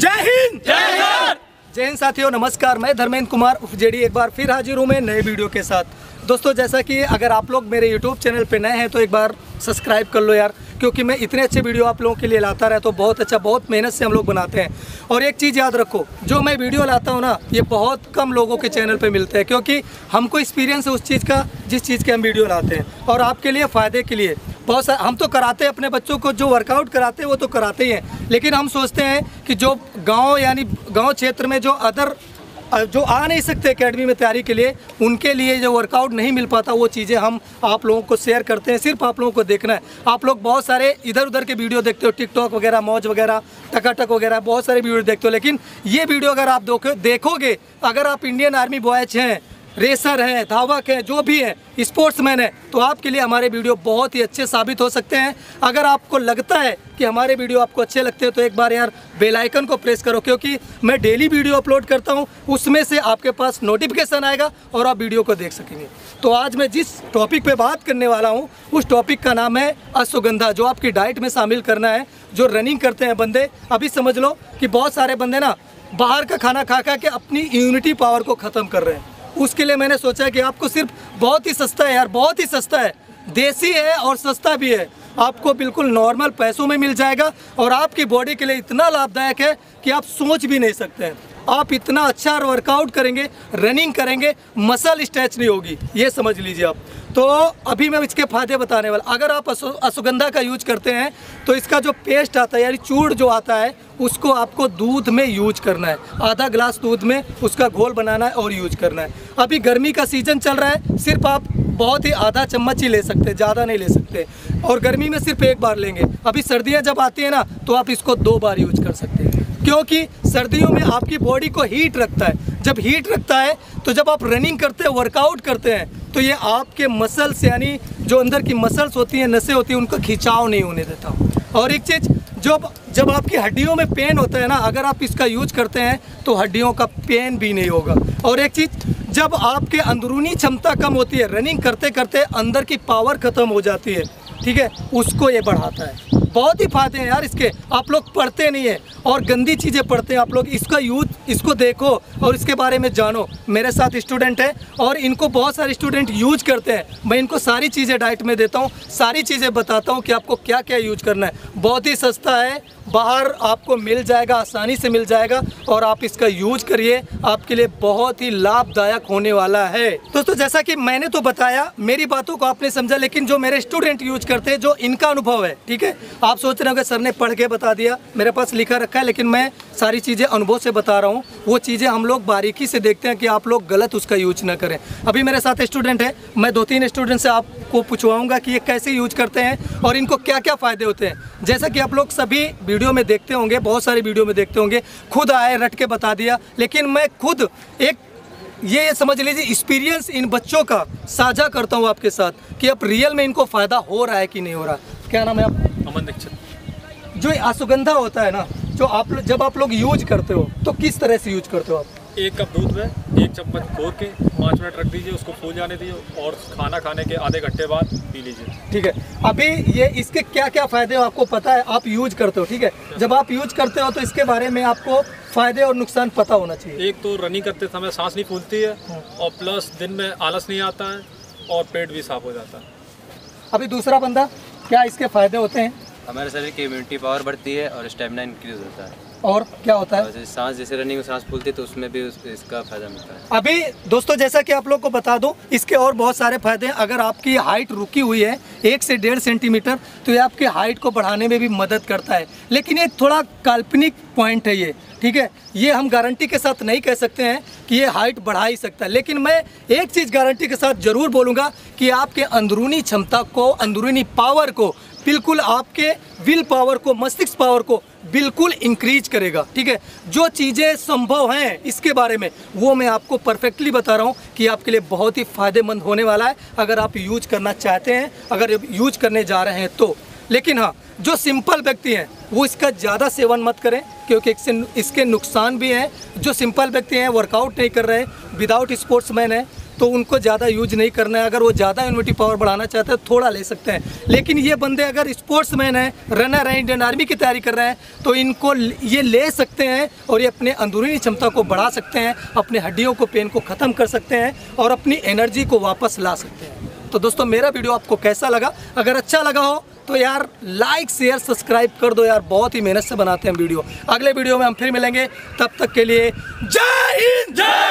जय हिंद। जय हिंद साथियों, नमस्कार। मैं धर्मेंद्र कुमार जेडी एक बार फिर हाजिर हूँ मैं नए वीडियो के साथ। दोस्तों, जैसा कि अगर आप लोग मेरे यूट्यूब चैनल पे नए हैं तो एक बार सब्सक्राइब कर लो यार, क्योंकि मैं इतने अच्छे वीडियो आप लोगों के लिए लाता रहता हूँ। बहुत अच्छा, बहुत मेहनत से हम लोग बनाते हैं। और एक चीज़ याद रखो, जो मैं वीडियो लाता हूँ ना, ये बहुत कम लोगों के चैनल पे मिलते हैं, क्योंकि हमको एक्सपीरियंस है उस चीज़ का जिस चीज़ के हम वीडियो लाते हैं। और आपके लिए फ़ायदे के लिए बहुत सारे हम तो कराते हैं अपने बच्चों को, जो वर्कआउट कराते हैं वो तो कराते ही हैं, लेकिन हम सोचते हैं कि जो गाँव यानी गाँव क्षेत्र में जो आ नहीं सकते एकेडमी में तैयारी के लिए, उनके लिए जो वर्कआउट नहीं मिल पाता, वो चीज़ें हम आप लोगों को शेयर करते हैं। सिर्फ आप लोगों को देखना है। आप लोग बहुत सारे इधर उधर के वीडियो देखते हो, टिकटॉक वगैरह, मौज वगैरह, टकाटक वगैरह, बहुत सारे वीडियो देखते हो, लेकिन ये वीडियो अगर आप देखोगे, अगर आप इंडियन आर्मी बॉयज हैं, रेसर हैं, धावक हैं, जो भी हैं, स्पोर्ट्समैन हैं, तो आपके लिए हमारे वीडियो बहुत ही अच्छे साबित हो सकते हैं। अगर आपको लगता है कि हमारे वीडियो आपको अच्छे लगते हैं तो एक बार यार बेल आइकन को प्रेस करो, क्योंकि मैं डेली वीडियो अपलोड करता हूं, उसमें से आपके पास नोटिफिकेशन आएगा और आप वीडियो को देख सकेंगे। तो आज मैं जिस टॉपिक पे बात करने वाला हूं, उस टॉपिक का नाम है अश्वगंधा, जो आपकी डाइट में शामिल करना है। जो रनिंग करते हैं बंदे, अभी समझ लो कि बहुत सारे बंदे ना बाहर का खाना खा खा के अपनी इम्यूनिटी पावर को ख़त्म कर रहे हैं। उसके लिए मैंने सोचा कि आपको सिर्फ बहुत ही सस्ता है यार, बहुत ही सस्ता है, देसी है और सस्ता भी है, आपको बिल्कुल नॉर्मल पैसों में मिल जाएगा और आपकी बॉडी के लिए इतना लाभदायक है कि आप सोच भी नहीं सकते हैं। आप इतना अच्छा वर्कआउट करेंगे, रनिंग करेंगे, मसल स्ट्रेच नहीं होगी, ये समझ लीजिए आप। तो अभी मैं इसके फायदे बताने वाला। अगर आप अश्वगंधा का यूज करते हैं तो इसका जो पेस्ट आता है यानी चूर्ण जो आता है, उसको आपको दूध में यूज करना है। आधा ग्लास दूध में उसका घोल बनाना है और यूज करना है। अभी गर्मी का सीजन चल रहा है, सिर्फ आप बहुत ही आधा चम्मच ही ले सकते हैं, ज़्यादा नहीं ले सकते, और गर्मी में सिर्फ एक बार लेंगे। अभी सर्दियाँ जब आती हैं ना, तो आप इसको 2 बार यूज कर सकते हैं, क्योंकि सर्दियों में आपकी बॉडी को हीट रखता है। जब हीट रखता है तो जब आप रनिंग करते हैं, वर्कआउट करते हैं, तो ये आपके मसल्स यानी जो अंदर की मसल्स होती हैं, नसें होती हैं, उनको खिंचाव नहीं होने देता। और एक चीज़, जब आपकी हड्डियों में पेन होता है ना, अगर आप इसका यूज करते हैं तो हड्डियों का पेन भी नहीं होगा। और एक चीज़, जब आपके अंदरूनी क्षमता कम होती है, रनिंग करते करते अंदर की पावर ख़त्म हो जाती है, ठीक है, उसको ये बढ़ाता है। बहुत ही फायदे हैं यार इसके। आप लोग पढ़ते नहीं है और गंदी चीज़ें पढ़ते हैं। आप लोग इसका यूज, इसको देखो और इसके बारे में जानो। मेरे साथ स्टूडेंट हैं और इनको बहुत सारे स्टूडेंट यूज करते हैं। मैं इनको सारी चीज़ें डाइट में देता हूँ, सारी चीज़ें बताता हूँ कि आपको क्या क्या यूज करना है। बहुत ही सस्ता है, बाहर आपको मिल जाएगा, आसानी से मिल जाएगा, और आप इसका यूज करिए, आपके लिए बहुत ही लाभदायक होने वाला है। दोस्तों, जैसा कि मैंने तो बताया, मेरी बातों को आपने समझा, लेकिन जो मेरे स्टूडेंट यूज करते हैं, जो इनका अनुभव है, ठीक है, आप सोच रहे होंगे सर ने पढ़ के बता दिया, मेरे पास लिखा रखा है, लेकिन मैं सारी चीज़ें अनुभव से बता रहा हूँ। वो चीज़ें हम लोग बारीकी से देखते हैं कि आप लोग गलत उसका यूज ना करें। अभी मेरे साथ स्टूडेंट है, मैं 2-3 स्टूडेंट से आपको पूछवाऊंगा कि ये कैसे यूज करते हैं और इनको क्या क्या फ़ायदे होते हैं। जैसा कि आप लोग सभी वीडियो में देखते होंगे, बहुत सारी वीडियो में देखते होंगे, खुद आए रट के बता दिया, लेकिन मैं खुद एक ये समझ लीजिए एक्सपीरियंस इन बच्चों का साझा करता हूँ आपके साथ कि अब रियल में इनको फ़ायदा हो रहा है कि नहीं हो रहा। क्या नाम है आप? अमन दीक्षित। जो अश्वगंधा होता है ना, जो जब आप लोग यूज करते हो तो किस तरह से यूज करते हो आप? 1 कप दूध में 1 चम्मच घोर के 5 मिनट रख दीजिए, उसको फूल जाने दीजिए और खाना खाने के आधे घंटे बाद पी लीजिए। ठीक है। अभी ये इसके क्या क्या फ़ायदे हो आपको पता है, आप यूज करते हो, ठीक है। जब आप यूज करते हो तो इसके बारे में आपको फ़ायदे और नुकसान पता होना चाहिए। एक तो रनिंग करते समय सांस नहीं फूलती है, और प्लस दिन में आलस नहीं आता है और पेट भी साफ हो जाता है। अभी दूसरा बंदा, क्या इसके फ़ायदे होते हैं? हमारे शरीर की इम्यूनिटी पावर बढ़ती है और स्टेमिना इंक्रीज होता है। और क्या होता है? सांस, जैसे रनिंग में सांस फूलती है तो उसमें भी इसका फायदा मिलता है। अभी दोस्तों, जैसा कि आप लोग को बता दो, इसके और बहुत सारे फायदे हैं। अगर आपकी हाइट रुकी हुई है 1 से 1.5 सेंटीमीटर, तो ये आपके हाइट को बढ़ाने में भी मदद करता है। लेकिन ये थोड़ा काल्पनिक पॉइंट है ये, ठीक है। ये हम गारंटी के साथ नहीं कह सकते हैं कि ये हाइट बढ़ा ही सकता है, लेकिन मैं एक चीज़ गारंटी के साथ ज़रूर बोलूँगा कि आपके अंदरूनी क्षमता को, अंदरूनी पावर को, बिल्कुल आपके विल पावर को, मस्तिष्क पावर को बिल्कुल इंक्रीज करेगा, ठीक है। जो चीज़ें संभव हैं इसके बारे में वो मैं आपको परफेक्टली बता रहा हूँ कि आपके लिए बहुत ही फ़ायदेमंद होने वाला है, अगर आप यूज करना चाहते हैं, अगर यूज करने जा रहे हैं तो। लेकिन हाँ, जो सिंपल व्यक्ति हैं वो इसका ज़्यादा सेवन मत करें, क्योंकि इसके नुकसान भी हैं। जो सिंपल व्यक्ति हैं, वर्कआउट नहीं कर रहे, विदाउट स्पोर्ट्समैन है, तो उनको ज़्यादा यूज नहीं करना है। अगर वो ज़्यादा इम्यूनिटी पावर बढ़ाना चाहते हैं तो थोड़ा ले सकते हैं। लेकिन ये बंदे अगर स्पोर्ट्समैन हैं, रनर हैं, इंडियन आर्मी की तैयारी कर रहे हैं, तो इनको ये ले सकते हैं और ये अपने अंदरूनी क्षमता को बढ़ा सकते हैं, अपने हड्डियों को, पेन को ख़त्म कर सकते हैं और अपनी एनर्जी को वापस ला सकते हैं। तो दोस्तों मेरा वीडियो आपको कैसा लगा? अगर अच्छा लगा हो तो यार लाइक शेयर सब्सक्राइब कर दो यार, बहुत ही मेहनत से बनाते हैं वीडियो। अगले वीडियो में हम फिर मिलेंगे, तब तक के लिए जय हिंद।